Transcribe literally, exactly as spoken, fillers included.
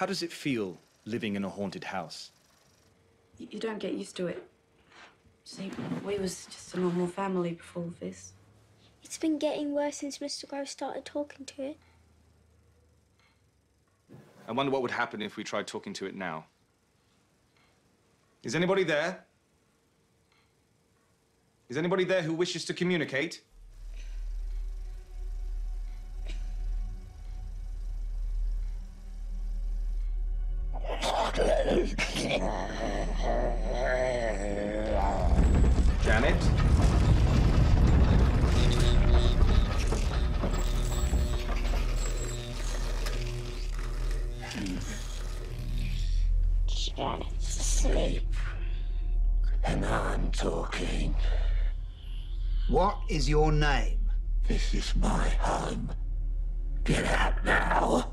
How does it feel living in a haunted house? You don't get used to it. See, we was just a normal family before this. It's been getting worse since Mister Grove started talking to it. I wonder what would happen if we tried talking to it now. Is anybody there? Is anybody there who wishes to communicate? Janet? Janet's asleep, and I'm talking. What is your name? This is my home. Get out now.